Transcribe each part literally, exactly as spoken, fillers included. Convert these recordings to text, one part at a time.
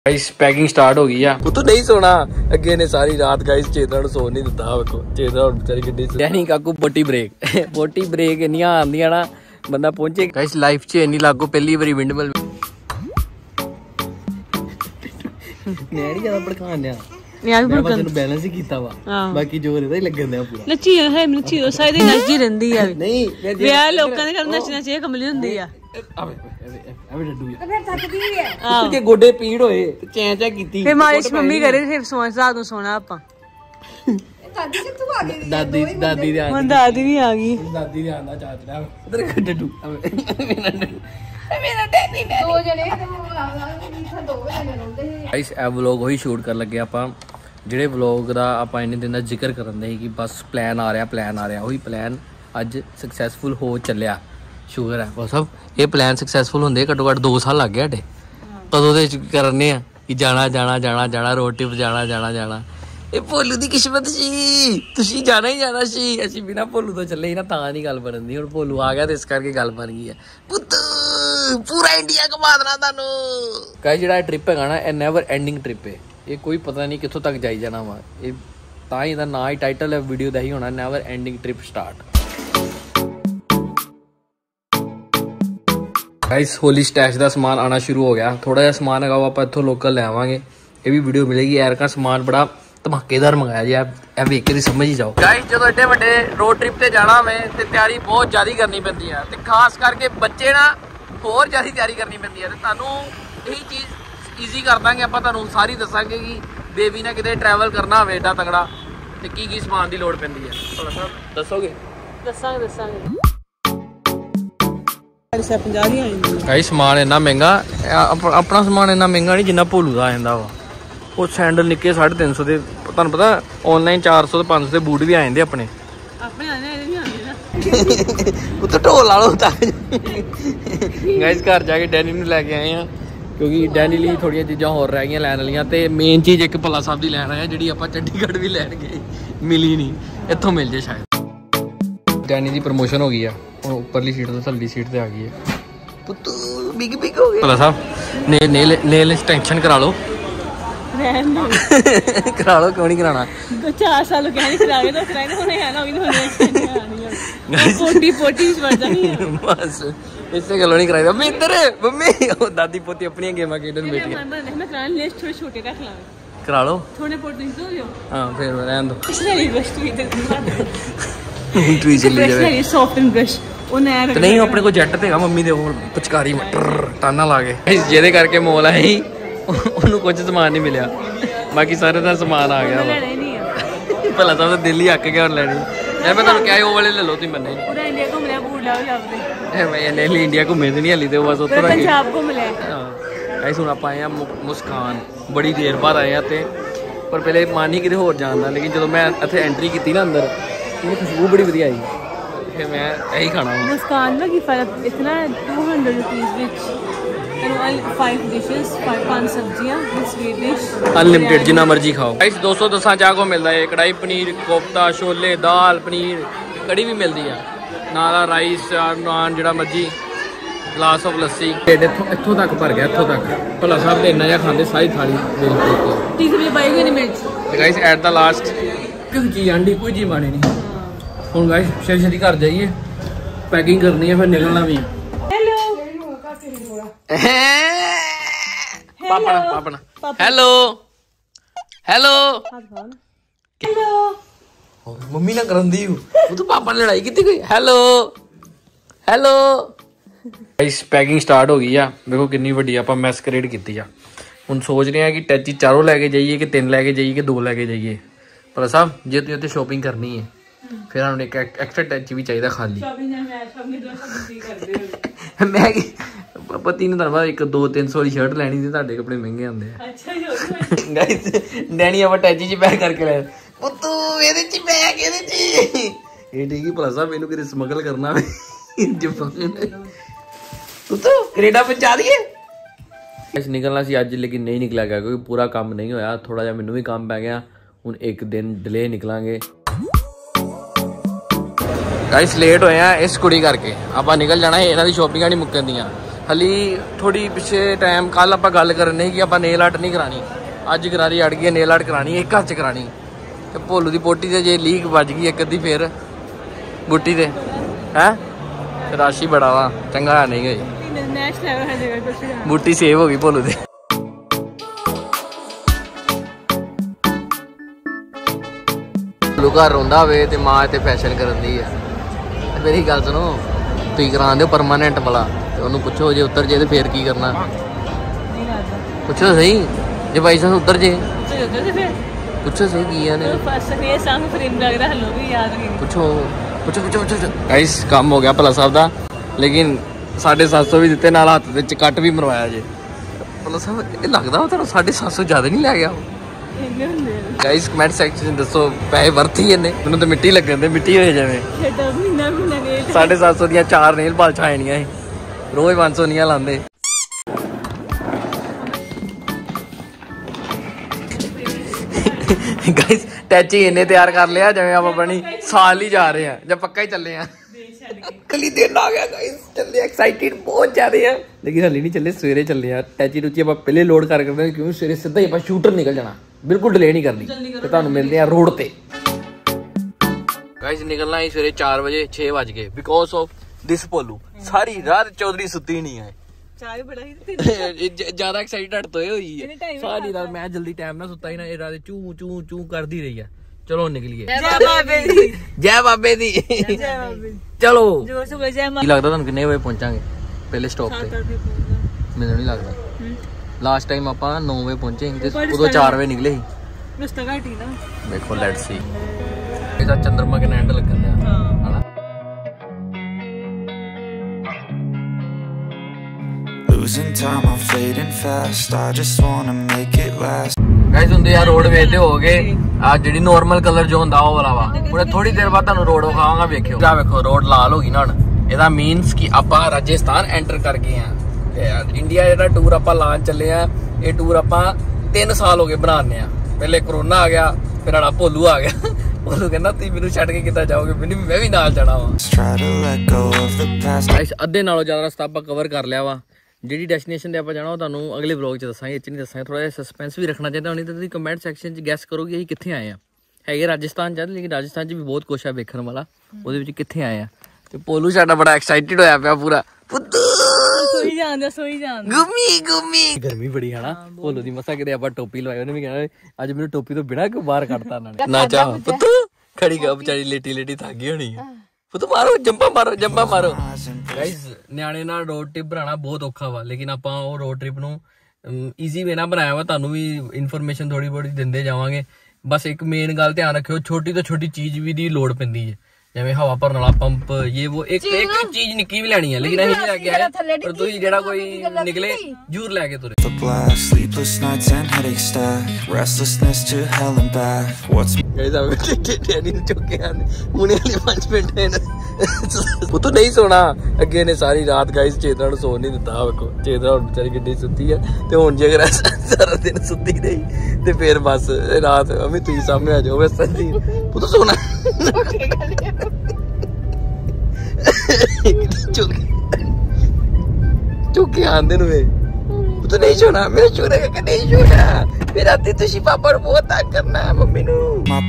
Guys packing start हो गई है। वो तो नहीं सोना अगे ने सारी रात गाइस चेतना सो नहीं दिता। देखो चेतना बेचारी गड्डी डैनी काकू पोटी ब्रेक पोटी ब्रेक इन्नियां आंदियां ना बंदा पहुंचे गाइस लाइफ च इन्नी लागू पहली बारी विंडमिल नैरी ज्यादा भड़कान दिया यार मैं बस तैਨੂੰ बैलेंस ही कीता वा बाकी जोर ਇਹਦਾ ਹੀ ਲੱਗਣ ਦਿਆ ਪੂਰਾ ਨੱਚੀ ਹੈ ਨੱਚੀ ਸਾਇਦ ਨੱਚਦੀ ਰਹਿੰਦੀ ਆ ਨਹੀਂ ਵਿਆਹ ਲੋਕਾਂ ਦੇ ਘਰ ਨੱਚਣਾ ਚਾਹੀਏ ਕਮਲੀ ਹੁੰਦੀ ਆ ਆਵੇ ਆਵੇ ਡੱਡੂ ਯਾਰ ਫਿਰ ਥੱਕਦੀ ਹੈ ਕਿ ਗੋਡੇ ਪੀੜ ਹੋਏ ਚੈਂ ਚੈਂ ਕੀਤੀ ਫਿਰ ਮਾਲਿਸ਼ ਮੰਮੀ ਕਰੇ ਫਿਰ ਸੋਣ ਰਾਤ ਨੂੰ ਸੋਣਾ ਆਪਾਂ ਦਾਦੀ ਕਿੱਥੋਂ ਆ ਗਈ ਦਾਦੀ ਦਾਦੀ ਦੇ ਹੁਣ ਦਾਦੀ ਵੀ ਆ ਗਈ ਦਾਦੀ ਦੇ ਆਂਦਾ ਚਾਚੜਾ ਉਧਰ ਡੱਡੂ ਆਵੇ ਮੇਰਾ ਡੈਡੀ ਨੇ ਦੋ ਜਣੇ ਤੇ ਦੋ ਜਣੇ ਰਹਿੰਦੇ ਗਾਇਸ ਇਹ ਵਲੌਗ ਉਹੀ ਸ਼ੂਟ ਕਰਨ ਲੱਗੇ ਆਪਾਂ ਜਿਹੜੇ ਵਲੌਗ ਦਾ ਆਪਾਂ ਇੰਨੇ ਦਿਨ ਦਾ ਜ਼ਿਕਰ ਕਰਨ ਦੇ ਸੀ ਕਿ ਬਸ ਪਲਾਨ ਆ ਰਿਹਾ ਪਲਾਨ ਆ ਰਿਹਾ ਉਹੀ ਪਲਾਨ ਅੱਜ ਸਕਸੈਸਫੁਲ ਹੋ ਚੱਲਿਆ ਸ਼ੁਕਰ ਹੈ ਉਹ ਸਭ ਇਹ ਪਲਾਨ ਸਕਸੈਸਫੁਲ ਹੁੰਦੇ ਘੱਟੋ ਘੱਟ ਦੋ ਸਾਲ ਲੱਗ ਗਏ ਸਾਡੇ ਕਦੋਂ ਦੇ ਕਰਨੇ ਆ ਕਿ ਜਾਣਾ ਜਾਣਾ ਜਾਣਾ ਜਾਣਾ ਰੋਡ ਟ੍ਰਿਪ ਜਾਣਾ ਜਾਣਾ ਜਾਣਾ ਇਹ ਭੋਲੂ ਦੀ ਕਿਸਮਤ ਸੀ ਤੁਸੀਂ ਜਾਣਾ ਹੀ ਜਾਣਾ ਸੀ ਅਸੀਂ ਬਿਨਾਂ ਭੋਲੂ ਤੋਂ ਚੱਲੇ ਹੀ ਨਾ ਤਾਂ ਨਹੀਂ ਗੱਲ ਬਣਦੀ ਹੁਣ ਭੋਲੂ ਆ ਗਿਆ ਤੇ ਇਸ ਕਰਕੇ ਗੱਲ ਬਣ ਗਈ ਹੈ ਪੁੱਤ ਪੂਰਾ ਇੰਡੀਆ ਘੁਮਾ ਦੇਣਾ ਤੁਹਾਨੂੰ ਕਹੇ ਜਿਹੜਾ ਟ੍ਰਿਪ ਹੈਗਾ ਨਾ ਇਹ ਨੈਵਰ ਐਂਡਿੰਗ ਟ੍ਰਿਪ ਹੈ ਇਹ ਕੋਈ ਪਤਾ ਨਹੀਂ ਕਿੱਥੋਂ ਤੱਕ ਜਾਈ ਜਾਣਾ ਵਾ ਇਹ ਤਾਂ ਹੀ ਇਹਦਾ ਨਾਂ ਹੀ ਟਾਈਟਲ ਹੈ ਵੀਡੀਓ ਦਾ ਹੀ ਹੋਣਾ never ending trip start guys होली स्टैश का समान आना शुरू हो गया थोड़ा जिहा समान है आप इत्थों लोकल ले आवांगे ये भी वीडियो मिलेगी यार का समान बड़ा धमाकेदार मंगाया जी आप वेख के समझ ही जाओ गाइस जो एडे वड्डे रोड ट्रिप ते जाना होवे ते तैयारी बहुत ज़्यादा करनी पैंदी है ते खास करके बच्चे ना होर ज़्यादा तैयारी करनी पैंदी है ते तुहानूं यही चीज़ ईजी कर देंगे आपां तुहानूं सारी दसांगे कि बेबी ने किते ट्रैवल करना होवे एडा तगड़ा ते की की समान की लोड़ पैंदी है थोड़ा सा दसोगे दसांगे दसांगे गाइस समान इन्ना महंगा अपना समान इन्ना महंगा नहीं जिन्ना भोलू का आ जाता वा वो सैंडल निक्के साढ़े तीन सौ के तुहानूं पता ऑनलाइन चार सौ पांच सौ के बूट भी आ जाते अपने उत्ते ढोल ला लो गाइस घर जाके डैनी नूं लैके आए हैं क्योंकि डैनी लिए थोड़ियां चीज़ां होर रह गईयां लैण वालियां ते मेन चीज़ एक भला साहब दी लैण आए जिहड़ी आपां चंडीगढ़ भी लैण गए मिली नहीं इत्थों मिल जाए शायद डैनी दी प्रमोशन हो गई है ऊपरली सीट तो थल्ली सीट ते आ गई है पुत्तू बिग बिग हो गया भला साहब ने नेल नेल एक्सटेंशन करा लो करा लो क्यों नहीं कराना दो चार साल हो गए नहीं करावे तो कराने होने है ना अभी होने एक्सटेंशन पोटी पोटी बढ़ जानी है बस इससे गलो नहीं कराई मम्मी इधर मम्मी ओ दादी पोती अपनी गेमां खेडन बैठी है मैं कराने लिस्ट थोड़े छोटे रख ला करा लो थोड़े पोटी दो लो हां फिर रहन दो पिछले रिक्वेस्ट हुई इधर ट्री चली जावे सॉफ्ट एंड ब्रश ਉਹ ਨਹੀਂ ਆਪਣੇ ਕੋਲ ਜੈਟ ਤੇਗਾ ਮੰਮੀ ਦੇ ਉਹ ਪਚਕਾਰੀ ਮਟਰ ਟਾਨਾ ਲਾ ਕੇ ਜਿਹਦੇ ਕਰਕੇ ਮੋਲ ਆਇਆ ਸੀ ਉਹਨੂੰ ਕੁਝ ਸਮਾਨ ਨਹੀਂ ਮਿਲਿਆ ਬਾਕੀ ਸਾਰੇ ਦਾ ਸਮਾਨ ਆ ਗਿਆ ਵਾ ਭਲਾ ਤਾਂ ਦਿੱਲੀ ਅੱਕ ਗਿਆ ਹੁਣ ਲੈਣੀ ਯਾਰ ਮੈਂ ਤੁਹਾਨੂੰ ਕਿਹਾ ਉਹ ਵਾਲੇ ਲੈ ਲਓ ਤੁਸੀਂ ਮੰਨੇ ਪੂਰਾ ਇੰਡੀਆ ਘੁੰਮ ਲਿਆ ਬੂਟ ਲਾਓ ਜਾਂਦੇ ਮੈਂ ਇਹਨੇ ਲਈ ਇੰਡੀਆ ਘੁੰਮੇ ਤੇ ਨਹੀਂ ਹਲੀ ਤੇ ਬਸ ਉੱਤੋਂ ਪੰਜਾਬ ਘੁੰਮ ਲਿਆ ਹਾਂ ਐਸ ਹੁਣ ਆਪਾਂ ਆਏ ਆ ਮੁਸਕਾਨ ਬੜੀ ਦੇਰ ਬਾਅਦ ਆਏ ਆ ਤੇ ਪਰ ਪਹਿਲੇ ਮਨ ਹੀ ਕਿਤੇ ਹੋਰ ਜਾਣ ਦਾ ਲੇਕਿਨ ਜਦੋਂ ਮੈਂ ਇੱਥੇ ਐਂਟਰੀ ਕੀਤੀ ਨਾ ਅੰਦਰ ਇਹ ਖੁਸ਼ਬੂ ਬੜੀ ਵਧੀਆ ਆਈ फिर मैं यही खाना हूँ मुस्कान में की फर्क इतना टू हंड्रेड रुपीज़ विच फाइव डिशेस पांच सब्जियां स्वीट डिश अनलिमिटेड जितना मर्जी खाओ गाइस दो सौ दस चाह को मिलता है कढ़ाई पनीर कोफ्ता छोले दाल पनीर कड़ी भी मिलती है नाल राइस नान जिहड़ा मर्जी ग्लास ऑफ लस्सी इत्थों तक भर गया इत्थों तक भला साहब ने इन्ना जिहा खांदे सारी थाली तीस रुपये पाई हुई मिर्च गाइस एट द लास्ट कोई चीज़ आंडी कोई चीज़ मानी नहीं ਹੁਣ ਗਾइस ਛੇਤੀ ਛੇਤੀ ਘਰ ਜਾਈਏ ਪੈਕਿੰਗ ਕਰਨੀ ਹੈ ਫਿਰ ਨਿਕਲਣਾ ਵੀ ਹੈਲੋ ਪਾਪਾ ਪਾਪਾ ਹੈਲੋ ਹੈਲੋ ਹੈਲੋ ਮੰਮੀ ਨਾਲ ਕਰਨ ਦੀ ਉਹ ਤਾਂ ਪਾਪਾ ਨੇ ਲੜਾਈ ਕੀਤੀ ਕੋਈ hello hello guys packing start ਹੋ ਗਈ ਆ ਦੇਖੋ ਕਿੰਨੀ ਵੱਡੀ ਆਪਾਂ ਮੈਸਕਰੇਡ ਕੀਤੀ ਆ ਹੁਣ ਸੋਚ ਰਹੇ ਆ ਕਿ ਟੈਚੀ ਚਾਰੋਂ ਲੈ ਕੇ ਜਾਈਏ ਕਿ ਤਿੰਨ ਲੈ ਕੇ ਜਾਈਏ ਕਿ ਦੋ ਲੈ ਕੇ ਜਾਈਏ ਪਰ ਸਾਹਿਬ ਜੇ ਤੁਸੀਂ ਉੱਥੇ ਸ਼ੋਪਿੰਗ ਕਰਨੀ ਹੈ फिर हम एक एक्स्ट्रा टच भी चाहिए खाली मैं पति ने धरवा एक दो तीन सौ वाली शर्ट लैनी थी ताड़े कपड़े महंगे आते गाइस डैनी आप टैची च पैक करके ले पुत्तू ਇਹਦੇ ਚ पैक ਇਹਦੇ ਚ ਇਹ ठीक ही भला साहब ਇਹਨੂੰ ਕਿਤੇ ਸਮਗਲ ਕਰਨਾ ਵੇ ਪੁੱਤੂ ਕੈਨੇਡਾ ਪਹੁੰਚਾ ਦਈਏ ਅੱਜ ਨਿਕਲਣਾ ਸੀ ਅੱਜ ਲੇਕਿਨ ਨਹੀਂ ਨਿਕਲਿਆ ਗਿਆ ਕਿਉਂਕਿ ਪੂਰਾ ਕੰਮ ਨਹੀਂ ਹੋਇਆ ਥੋੜਾ ਜਿਹਾ ਮੈਨੂੰ ਵੀ ਕੰਮ ਪੈ ਗਿਆ ਹੁਣ ਇੱਕ ਦਿਨ ਡਿਲੇ ਨਿਕਲਾਂਗੇ गाइस लेट होए हैं इस कुड़ी करके आप निकल जाना है इन्हों की शॉपिंग नहीं मुक्कन दियाँ हली थोड़ी पिछले टाइम कल आप गल करने कि आप नेल आर्ट नहीं करानी, अज गरारी अड़ गई नेल आर्ट करानी, एक हथ च करानी। तो भोलू की पोटी से जे लीक बज गई एक अद्धी फिर बूटी से है राशि बड़ा वा चंगा नहीं गई, बूटी सेव हो गई भोलू की। भोलू घर रोंदा होवे ते मां इत्थे फैशन करदी है। मेरी गल सुनो, तुसीं करा दो परमानेंट वाला, ते ओनू पुछो जे उतर जे ते फिर की करना, पुछो सही जे बाई चांस उतर जे पुछो सही की है पुछो पुछो पुछो पुछो। गाइस काम हो गया भला साहब दा, लेकिन साढ़े सत्त सौ भी दिते नाल हत्थ दे कट भी मरवाया जे। भला साहब ये लगदा तुहानू साढ़े सत्त सौ ज्यादा नहीं लै गया? गाइस कमेंट सेक्शन में दसो पैसे वर्थ ही इन्ने? मैनू तो मिट्टी लगन दे, मिट्टी हो जावे। साढ़े सत्त सौ दियां चार नेल पाल छायनियां ही, रोज पांच सौ नियां लांदे। गाइस टैची इन्ने तैयार कर लिया जिवें आप अपनी साल ही जा रहे हैं, जब पक्का ही चले हैं। कली दिन आ गया गाइस, चले एक्साइटेड बहुत ज्यादा है, लेकिन हली नहीं चले, सवेरे चले हैं। टैची टूची आप पहले लोड कर करते हैं क्योंकि सवेरे सीधा ही आप शूटर निकल जाना, बिल्कुल डिले नहीं करनी। तो तुहानू मिलते हैं रोड पे। गाइस निकलना ही सवेरे चार बजे, छह बज गए बिकॉज ऑफ दिस भोलू। सारी रात चौधरी सुती नहीं है, ज्यादा एक्साइटेड तो हुई है सारी रात। मैं जल्दी टाइम ना सुता ही ना, रात चू चू चू करती रही है। चलो निकलिए, जय बाबे दी चलो। लगता तुहानू कितने बजे पहुंचांगे पहले स्टॉप पे? मैनू नहीं लगता, लास्ट टाइम आप नौ बजे पहुंचे उदो चार बजे निकले ही। देखो लेट्स सी, चंद्रमा के एंड लगन है। Losing time, I'm fading fast. I just wanna make it last. Guys ਹੁੰਦੇ ਆ रोड ਵੇਖਦੇ ਹੋਗੇ, ਆ ਜਿਹੜੀ ਨਾਰਮਲ ਕਲਰ ਜੋ ਹੁੰਦਾ ਉਹ ਵਾਲਾ ਵਾ। ਹੁਣ ਥੋੜੀ ਦੇਰ ਬਾਅਦ ਤੁਹਾਨੂੰ ਰੋਡ ਵਿਖਾਵਾਂਗਾ, ਵੇਖਿਓ। ਆ ਵੇਖੋ ਰੋਡ ਲਾਲ ਹੋ ਗਈ ਨਾ ਹੁਣ, ਇਹਦਾ ਮੀਨਸ ਕਿ ਆਪਾਂ ਰਾਜਸਥਾਨ ਐਂਟਰ ਕਰ ਗਏ ਆ। ਇੰਡੀਆ ਜਿਹੜਾ ਟੂਰ ਆਪਾਂ ਲਾਣ ਚੱਲੇ ਆ, ਇਹ ਟੂਰ ਆਪਾਂ ਤਿੰਨ ਸਾਲ ਹੋ ਗਏ ਬਣਾਉਂਦੇ ਆ। ਪਹਿਲੇ ਕਰੋਨਾ ਆ ਗਿਆ, ਫਿਰ ਆੜਾ ਭੋਲੂ ਆ ਗਿਆ। ਭੋਲੂ ਕਹਿੰਦਾ ਤੁਸੀਂ ਮੈਨੂੰ ਛੱਡ ਕੇ ਕਿੱਦਾਂ ਜਾਓਗੇ, ਮੈਨੂੰ ਮੈਂ ਵੀ ਨਾਲ ਜਾਣਾ ਵਾ। ਅੱਧੇ ਨਾਲੋਂ ਜ਼ਿਆਦਾ ਰਸਤਾ ਆਪਾਂ ਕਵਰ ਕਰ ਲਿਆ ਵਾ। ਜਿਹੜੀ ਡੈਸਟੀਨੇਸ਼ਨ ਤੇ ਆਪਾਂ ਜਾਣਾ ਉਹ ਤੁਹਾਨੂੰ ਅਗਲੇ ਵਲੌਗ 'ਚ ਦੱਸਾਂਗੇ, ਇੱਥੇ ਨਹੀਂ ਦੱਸਾਂਗੇ। ਥੋੜਾ ਜਿਹਾ ਸਸਪੈਂਸ ਵੀ ਰੱਖਣਾ ਚਾਹੀਦਾ, ਨਹੀਂ ਤਾਂ ਤੁਸੀਂ ਕਮੈਂਟ ਸੈਕਸ਼ਨ 'ਚ ਗੈਸ ਕਰੋਗੇ ਅਸੀਂ ਕਿੱਥੇ ਆਏ ਆ। ਹੈਗੇ ਰਾਜਸਥਾਨ 'ਚ, ਲੇਕਿਨ ਰਾਜਸਥਾਨ 'ਚ ਵੀ ਬਹੁਤ ਕੁਛ ਆ ਵੇਖਣ ਵਾਲਾ, ਉਹਦੇ ਵਿੱਚ ਕਿੱਥੇ ਆਏ ਆ। ਤੇ ਭੋਲੂ ਸਾਡਾ ਬੜਾ ਐਕਸਾਈਟਿਡ ਹੋਇਆ ਪਿਆ ਪੂਰਾ। ਸੋਈ ਜਾਂਦਾ ਸੋਈ ਜਾਂਦਾ ਗੁੰਮੀ ਗੁੰਮੀ। ਗਰਮੀ ਬੜੀ ਹੈ ਨਾ। ਭੋਲੂ ਦੀ ਮਸਾ ਕਿਤੇ ਆਪਾਂ ਟੋਪੀ ਲਵਾਈ, ਉਹਨੇ ਵੀ ਕਹਿਣਾ ਅੱਜ ਮੈਨੂੰ ਟੋਪੀ ਤੋਂ ਬਿਨਾਂ ਕਿਉਂ ਬਾਹਰ ਕੱਢਤਾ ਇਹਨਾਂ ਨੇ। ਨਾ ਚਾਹ ਪੁੱਤ ਖੜੀ ਗਾ ਵਿਚਾਰੀ ਲੇਟੀ ਲੇਟੀ ਥੱਕ ਗਈ ਹੋਣੀ ਆ। ਪੁੱਤ ਮਾਰੋ ਜੰਪਾ ਮਾਰੋ ਜੰਪਾ ਮਾਰੋ। ਗਾਇਸ ਨਿਆਣੇ ਨਾਲ ਰੋਡ ਟ੍ਰਿਪ ਬਣਾਉਣਾ ਬਹੁਤ ਔਖਾ ਵਾ, ਲੇਕਿਨ ਆਪਾਂ ਉਹ ਰੋਡ ਟ੍ਰਿਪ ਨੂੰ ਈਜ਼ੀ ਵੇ ਨਾਲ ਬਣਾਇਆ ਵਾ। ਤੁਹਾਨੂੰ ਵੀ ਇਨਫੋਰਮੇਸ਼ਨ ਥੋੜੀ ਬਹੁਤੀ ਦਿੰਦੇ ਜਾਵਾਂਗੇ। ਬਸ ਇੱਕ ਮੇਨ ਗੱਲ ਧਿਆਨ ਰੱਖਿਓ, ਛੋਟੀ ਤੋਂ ਛੋਟੀ ਚੀਜ਼ ਵੀ ਦੀ ਲੋੜ ਪੈਂਦੀ ਹੈ, ਜਿਵੇਂ ਹਵਾ ਭਰਨ ਵਾਲਾ ਪੰਪ, ਇਹ ਉਹ ਇੱਕ ਇੱਕ ਚੀਜ਼ ਨਿੱਕੀ ਵੀ ਲੈਣੀ ਹੈ, ਲੇਕਿਨ ਅਸੀਂ ਨਹੀਂ ਲੈ ਕੇ ਆਏ। ਪਰ ਤੁਸੀਂ ਜਿਹੜਾ ਕੋਈ ਨਿਕਲੇ ਜ਼ਰੂਰ ਲੈ ਕੇ ਤੁਰੇ। ਪੁੱਤ ਨਹੀਂ ਸੋਣਾ ਅੱਗੇ ਨੇ ਸਾਰੀ ਰਾਤ ਗਾਇਸ ਚੇਤਨਾ ਨੂੰ ਸੌਣ ਨਹੀਂ ਦਿੱਤਾ। ਵੇਖੋ ਚੇਤਨਾ ਹੁਣ ਵਿਚਾਰੀ ਕਿੱਡੀ ਸੁੱਤੀ ਹੈ, ਤੇ ਹੁਣ ਜੇ ਅਗਰ ਸਾਰਾ ਦਿਨ ਸੁੱਤੀ ਰਹੀ ਤੇ ਫਿਰ ਬਸ ਰਾਤ ਅਮੀ ਤੁਸੀਂ ਸਾਹਮਣੇ ਆ ਜਾਓ। ਬਸ ਸੱਚੀ ਪੁੱਤ ਸੋਣਾ ਚੁੱਕੇ ਆਂਦੇ ਨੂੰ ਵੇ ਪੁੱਤ ਨਹੀਂ ਸੋਣਾ। ਮੇਰੇ ਛੋਰੇ ਕਿ ਨਹੀਂ ਸੋਣਾ, ਮੇਰਾ ਤੇ ਤੁਸੀਂ ਪਾਪਾ ਨੂੰ ਬਹੁਤ ਤੰਗ ਕਰਨਾ ਹੈ ਮੰਮੀ ਨੂੰ।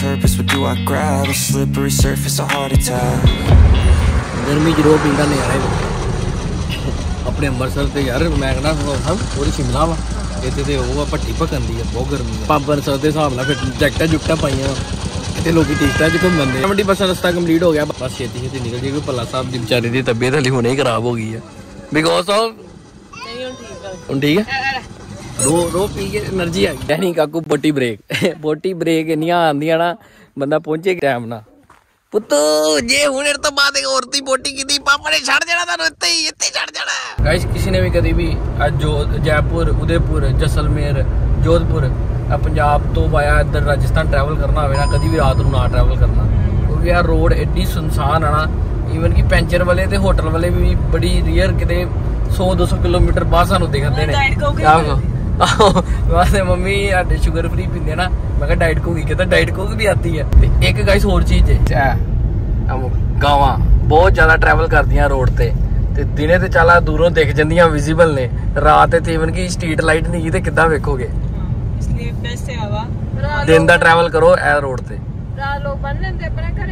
ਗਰਮੀ ਚ ਰੋ ਪੀਂਦਾ ਨਜ਼ਾਰਾ ਆਪਣੇ ਅੰਮ੍ਰਿਤਸਰ ਤੇ ਯਾਰ। ਮੈਂ ਕਹਿੰਦਾ ਉਹਦੀ ਸ਼ਿਮਲਾ ਵਾ, ਇੱਥੇ ਤੇ ਉਹ ਭੱਟੀ ਭਖੰਦੀ ਆ, ਬਹੁਤ ਗਰਮੀ ਆ। ਅੰਮ੍ਰਿਤਸਰ ਦੇ ਹਿਸਾਬ ਨਾਲ ਫਿਰ ਜੈਕਟਾਂ ਜੁਕਟਾਂ ਪਾਈਆਂ, ਇੱਥੇ ਲੋਕੀ ਟਿਕਟਾਂ 'ਚ ਘੁੰਮਦੇ। ਮੰਡੀ ਬੱਸਾਂ ਰਸਤਾ ਕੰਪਲੀਟ ਹੋ ਗਿਆ, ਬਸ ਛੇਤੀ ਛੇਤੀ ਨਿਕਲ ਜਾਏਗੀ। ਭੱਲਾ ਸਾਹਿਬ ਦੀ ਵਿਚਾਰੇ ਦੀ ਤਬੀਅਤ ਹਲੀ ਹੁਣੇ ਹੀ ਖਰਾਬ ਹੋ ਗਈ ਆ ਬਿਕੋਜ਼ ਆਫ ਹੁਣ ਠੀਕ ਹੈ। ਰੋ ਰੋ ਪੀ ਕੇ એનર્ਜੀ ਆ ਗਈ। ਨਹੀਂ ਕਾਕੂ ਪੋਟੀ ਬ੍ਰੇਕ ਪੋਟੀ ਬ੍ਰੇਕ ਇੰਨੀਆਂ ਆਉਂਦੀਆਂ ਨਾ, ਬੰਦਾ ਪਹੁੰਚੇ ਟਾਈਮ ਨਾਲ। ਪੁੱਤ ਜੇ ਹੁਣੇ ਤੋਂ ਬਾਅਦ ਔਰਤ ਦੀ ਪੋਟੀ ਕੀਤੀ, ਪਾਪਾ ਨੇ ਛੱਡ ਜਾਣਾ ਤੁਹਾਨੂੰ, ਇੱਥੇ ਹੀ ਇੱਥੇ ਛੱਡ ਜਾਣਾ। ਗਾਇਸ ਕਿਸੇ ਨੇ ਵੀ ਕਦੀ ਵੀ ਅੱਜ ਜੋ ਜੈਪੁਰ, ਉਦੈਪੁਰ, ਜੈਸਲਮੇਰ, ਜੋਧਪੁਰ ਪੰਜਾਬ ਤੋਂ ਵਾਇਆ ਇੱਧਰ ਰਾਜਸਥਾਨ ਟਰੈਵਲ ਕਰਨਾ ਹੋਵੇ ਨਾ, ਕਦੀ ਵੀ ਰਾਤ ਨੂੰ ਨਾ ਟਰੈਵਲ ਕਰਨਾ, ਕਿਉਂਕਿ ਯਾਰ ਰੋਡ ਐਡੀ ਸੁਨਸਾਨ ਆ ਨਾ। ਈਵਨ ਕਿ ਪੈਂਚਰ ਵਾਲੇ ਤੇ ਹੋਟਲ ਵਾਲੇ ਵੀ ਬੜੀ ਰੀਅਰ ਕਿਤੇ ਸੌ ਦੋ ਸੌ ਕਿਲੋਮੀਟਰ ਬਾਅਦ ਸਾਨੂੰ ਦਿਖਦੇ ਨੇ। ਆਹੋ ਵਾਸਤੇ ਮੰਮੀ ਸਾਡੇ ਸ਼ੂਗਰ ਫਰੀ ਪੀਂਦੇ ਨਾ, ਮੈਂ ਕਿਹਾ ਡਾਈਟ ਕੋਕ ਹੀ, ਕਹਿੰਦਾ ਡਾਈਟ ਕੋਕ ਵੀ ਆਤੀ ਹੈ। ਤੇ ਇੱਕ ਗਾਇਸ ਹੋਰ ਚੀਜ਼ ਹੈ, ਗਾਵਾਂ ਬਹੁਤ ਜ਼ਿਆਦਾ ਟਰੈਵਲ ਕਰਦੀਆਂ ਰੋਡ ਤੇ, ਤੇ ਤੇ ਦਿਨੇ ਤੇ ਚਾਲਾ ਦੂਰੋਂ ਦਿਖ ਜਾਂਦੀਆਂ ਵਿਜ਼ੀਬਲ ਨੇ, ਰਾਤ ਤੇ ਇਵਨ ਕਿ ਸਟਰੀਟ ਲਾਈਟ ਨਹੀਂ ਤੇ ਕਿੱਦਾਂ ਵੇਖੋਗੇ। ਇਸ ਲਈ ਬੈਸਟ ਹੈ ਵਾ ਦਿਨ ਦਾ ਟਰੈਵਲ ਕਰੋ ਇਹ ਰੋਡ ਤੇ। ਰਾਤ ਲੋਕ ਬੰਨ ਲੈਂਦੇ ਆਪਣੇ ਘਰੇ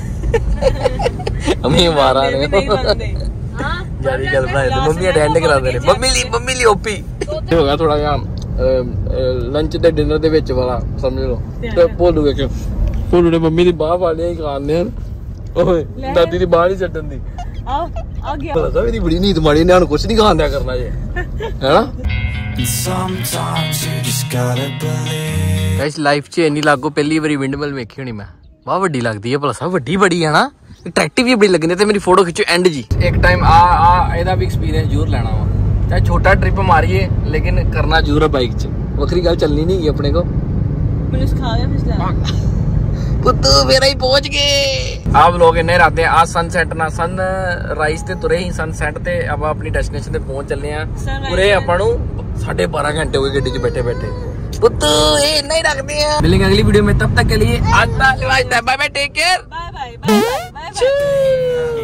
ਅਮੀ ਮਾਰਾ ਨੇ ਨਹੀਂ ਬੰਦੇ। ਹਾਂ ਜਿਆਦੀ ਗੱਲ ਬਣਾਏ ਤੇ ਮੰਮੀ ਅਟੈਂਡ ਕਰਾਉਂਦੇ ਨੇ। ਮੰਮੀ ਲਈ ਮੰਮੀ ਲਈ ਓਪੀ ਹੋ ਗਿਆ ਥੋੜਾ ਜਿਹਾ ਲੰਚ ਤੇ ਡਿਨਰ ਦੇ ਵਿੱਚ ਵਾਲਾ ਸਮਝ ਲਓ। ਤੇ ਭੋਲੂ ਵੇਖੋ, ਭੋਲੂ ਨੇ ਮੰਮੀ ਦੀ ਬਾਹ ਵਾਲੀਆਂ ਹੀ ਖਾਣੇ ਹਨ। ਓਏ ਦਾਦੀ ਦੀ ਬਾਹ ਨਹੀਂ ਛੱਡਣ ਦੀ। ਆ ਆ ਗਿਆ ਪਤਾ ਵੀ ਬੜੀ ਨੀਂਦ ਮਾੜੀ ਨੇ, ਹੁਣ ਕੁਝ ਨਹੀਂ ਖਾਂਦਿਆ ਕਰਨਾ ਜੇ ਹੈਨਾ। ਗਾਇਸ ਲਾਈਫ 'ਚ ਇੰਨੀ ਲਾਗੋ ਪਹਿਲੀ ਵਾਰੀ ਵਿੰਡਮਿਲ ਵੇਖੀ ਹੋਣੀ ਮੈਂ। ਬਹੁਤ ਵੱਡੀ ਲੱਗਦੀ ਹੈ ਭਲਾ, ਸਭ ਵੱਡੀ ਬੜੀ ਹੈ ਨਾ, ਅਟਰੈਕਟਿਵ ਵੀ ਬੜੀ ਲੱਗਣੀ। ਤੇ ਮੇਰੀ ਫੋਟੋ ਖਿੱਚੋ ਐਂਡ ਜੀ। ਇੱਕ ਟਾਈਮ ਆ ਆ ਇਹਦਾ ਵੀ ਐਕਸਪੀਰੀਅੰਸ ਜ਼ਰੂਰ ਲੈਣਾ ਵਾ, ਚਾਹੇ ਛੋਟਾ ਟ੍ਰਿਪ ਮਾਰੀਏ ਲੇਕਿਨ ਕਰਨਾ ਜ਼ਰੂਰ ਹੈ ਬਾਈਕ 'ਚ। ਵੱਖਰੀ ਗੱਲ ਚੱਲਣੀ ਨਹੀਂ ਆਪਣੇ ਕੋ। ਮੈਨੂੰ ਸਿਖਾ ਗਿਆ ਫਿਸਲਾ ਪੁੱਤੂ ਮੇਰਾ ਹੀ ਪਹੁੰਚ ਗਏ। ਆਪ ਲੋਕ ਇੰਨੇ ਰਾਤੇ ਆ ਸਨਸੈਟ ਨਾ ਸਨ ਰਾਈਜ਼ ਤੇ ਤੁਰੇ ਹੀ ਸਨਸੈਟ ਤੇ ਆਪਾਂ ਆਪਣੀ ਡੈਸਟੀਨੇਸ਼ਨ ਤੇ ਪਹੁੰਚ ਚੱਲੇ ਆ। ਪੂਰੇ ਆਪਾਂ ਨੂੰ साढ़े बारह घंटे हो गए गड्डी च बैठे बैठे। पुत्तू ये नहीं रखते हैं। मिलेंगे अगली वीडियो में, तब तक के लिए bye bye take care. Bye bye bye bye bye.